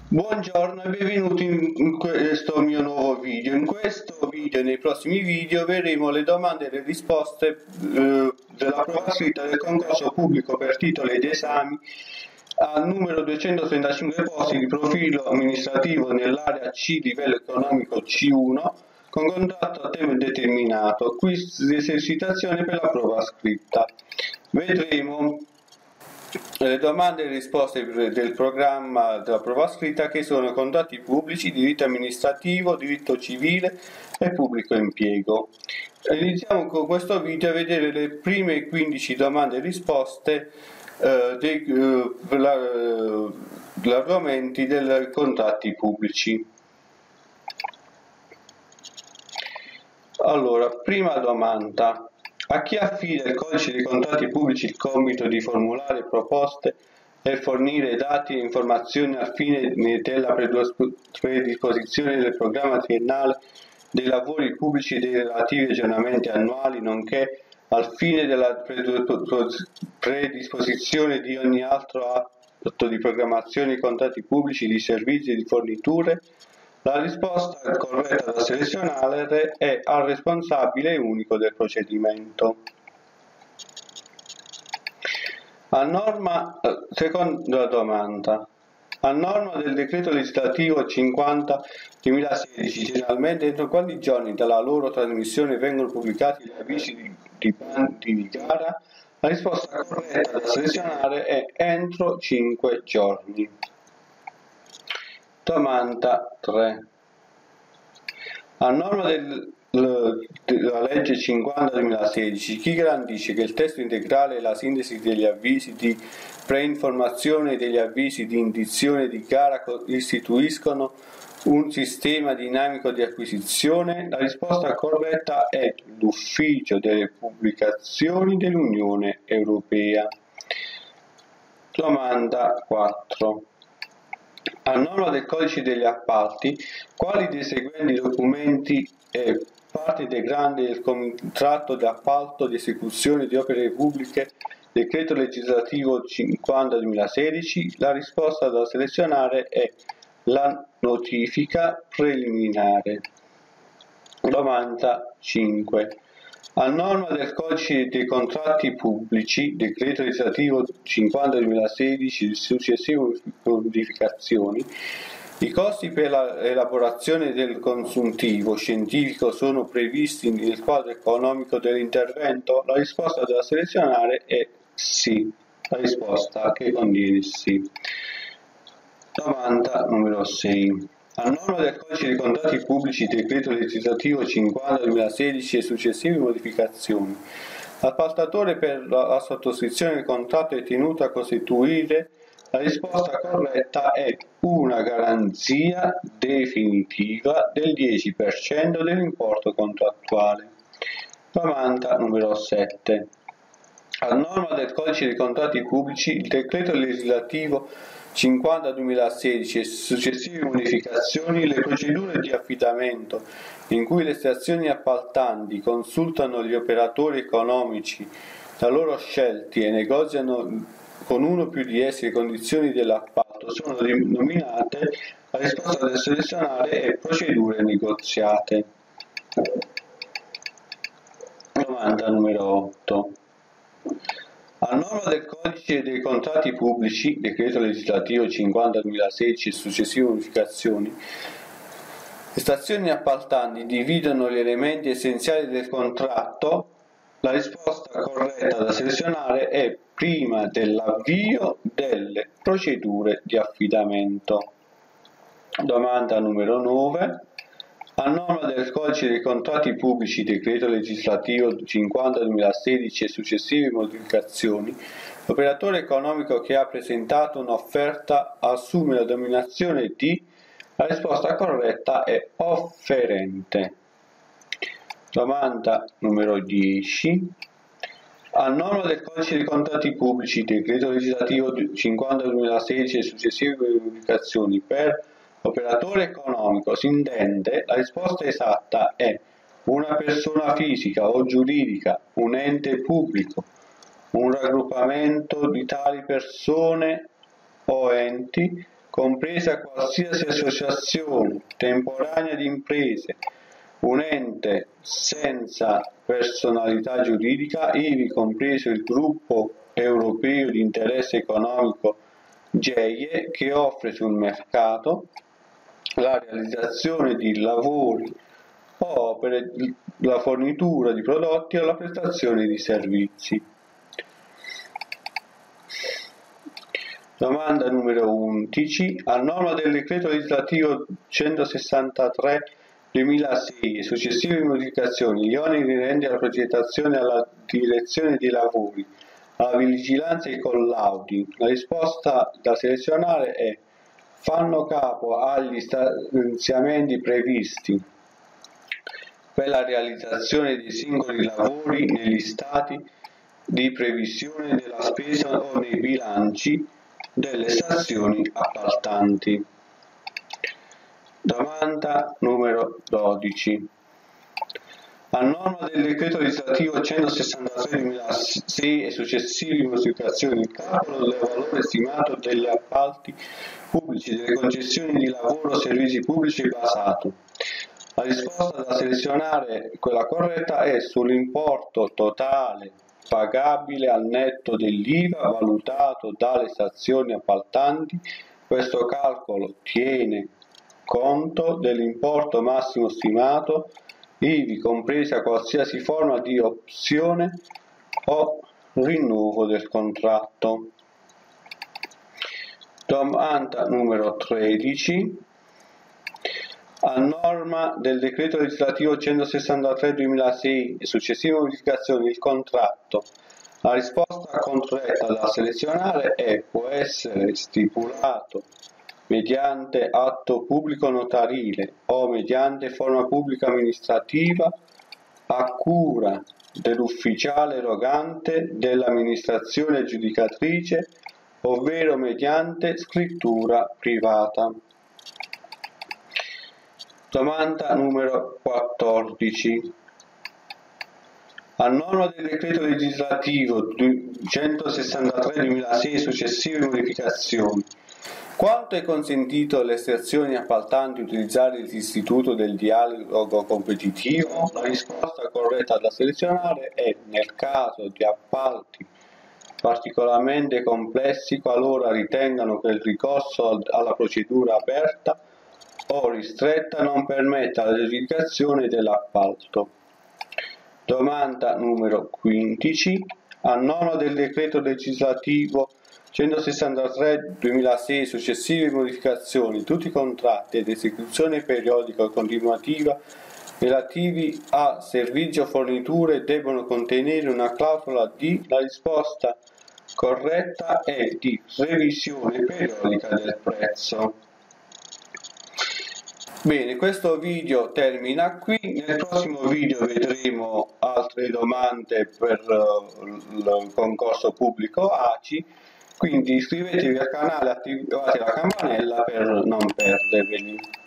Buongiorno e benvenuti in questo mio nuovo video. In questo video e nei prossimi video vedremo le domande e le risposte della prova scritta del concorso pubblico per titoli ed esami al numero 235 posti di profilo amministrativo nell'area C livello economico C1 con contratto a tempo indeterminato, quiz di esercitazione per la prova scritta. Vedremo le domande e le risposte del programma della prova scritta, che sono contratti pubblici, diritto amministrativo, diritto civile e pubblico impiego. Iniziamo con questo video a vedere le prime 15 domande e risposte degli argomenti dei contratti pubblici. Allora, prima domanda. A chi affida il codice dei contratti pubblici il compito di formulare proposte e fornire dati e informazioni al fine della predisposizione del programma triennale dei lavori pubblici e dei relativi aggiornamenti annuali, nonché al fine della predisposizione di ogni altro atto di programmazione di contratti pubblici, di servizi e di forniture? La risposta corretta da selezionare è al responsabile unico del procedimento. Seconda domanda. A norma del decreto legislativo 50/2016, generalmente entro quanti giorni dalla loro trasmissione vengono pubblicati gli avvisi di bandi di gara? La risposta corretta da selezionare è entro 5 giorni. Domanda 3. A norma della legge 50/2016, chi garantisce che il testo integrale e la sintesi degli avvisi di preinformazione e degli avvisi di indizione di gara istituiscono un sistema dinamico di acquisizione? La risposta corretta è l'Ufficio delle Pubblicazioni dell'Unione Europea. Domanda 4. A norma del codice degli appalti, quali dei seguenti documenti e parte integrante del contratto di appalto di esecuzione di opere pubbliche, decreto legislativo 50/2016? La risposta da selezionare è la notifica preliminare. Domanda 5. A norma del codice dei contratti pubblici, decreto legislativo 50/2016 e successive modificazioni, i costi per l'elaborazione del consuntivo scientifico sono previsti nel quadro economico dell'intervento? La risposta da selezionare è sì, la risposta che contiene sì. Domanda numero 6. A norma del codice dei contratti pubblici, decreto legislativo 50/2016 e successive modificazioni, l'appaltatore per la sottoscrizione del contratto è tenuto a costituire? La risposta corretta è una garanzia definitiva del 10% dell'importo contrattuale. Domanda numero 7. A norma del codice dei contratti pubblici, il decreto legislativo 50/2016 e successive modificazioni, le procedure di affidamento in cui le stazioni appaltanti consultano gli operatori economici da loro scelti e negoziano con uno o più di essi le condizioni dell'appalto sono denominate? La risposta da selezionare è procedure negoziate. Domanda numero 8. A norma del codice dei contratti pubblici, decreto legislativo 50/2016 e successive modificazioni, le stazioni appaltanti dividono gli elementi essenziali del contratto? La risposta corretta da selezionare è prima dell'avvio delle procedure di affidamento. Domanda numero 9. A norma del codice dei contratti pubblici, decreto legislativo 50/2016 e successive modificazioni, l'operatore economico che ha presentato un'offerta assume la denominazione di? La risposta corretta è offerente. Domanda numero 10. A norma del codice dei contratti pubblici, decreto legislativo 50/2016 e successive modificazioni, per operatore economico si intende? La risposta esatta è una persona fisica o giuridica, un ente pubblico, un raggruppamento di tali persone o enti, compresa qualsiasi associazione temporanea di imprese, un ente senza personalità giuridica, ivi compreso il gruppo europeo di interesse economico GEIE, che offre sul mercato la realizzazione di lavori o opere, la fornitura di prodotti o la prestazione di servizi. Domanda numero 11. A norma del decreto legislativo 163/2006 e successive modificazioni, gli oneri inerenti alla progettazione e alla direzione dei lavori, alla vigilanza e ai collaudi, la risposta da selezionare è: fanno capo agli stanziamenti previsti per la realizzazione dei singoli lavori negli stati di previsione della spesa o nei bilanci delle stazioni appaltanti. Domanda numero 12. A norma del decreto legislativo 163/2006 e successive modificazioni, il calcolo del valore stimato degli appalti pubblici delle concessioni di lavoro o servizi pubblici è basato. La risposta da selezionare, quella corretta, è sull'importo totale pagabile al netto dell'IVA valutato dalle stazioni appaltanti. Questo calcolo tiene conto dell'importo massimo stimato, ivi compresa qualsiasi forma di opzione o rinnovo del contratto. Domanda numero 13. A norma del decreto legislativo 163/2006 e successive modificazioni, il contratto. La risposta corretta da selezionare è: può essere stipulato mediante atto pubblico notarile o mediante forma pubblica amministrativa a cura dell'ufficiale erogante, dell'amministrazione aggiudicatrice, ovvero mediante scrittura privata. Domanda numero 14. A norma del decreto legislativo 163/2006 e successive modificazioni, quanto è consentito alle stazioni appaltanti utilizzare l'istituto del dialogo competitivo? La risposta corretta da selezionare è: nel caso di appalti particolarmente complessi, qualora ritengano che il ricorso alla procedura aperta o ristretta non permetta l'aggiudicazione dell'appalto. Domanda numero 15. A norma del decreto legislativo 163/2006 successive modificazioni, tutti i contratti ed esecuzione periodica o continuativa relativi a servizi o forniture debbono contenere una clausola di. La risposta corretta è di revisione periodica del prezzo. Bene, questo video termina qui. Nel prossimo video vedremo altre domande per il concorso pubblico ACI, quindi iscrivetevi al canale e attivate la campanella per non perderveli.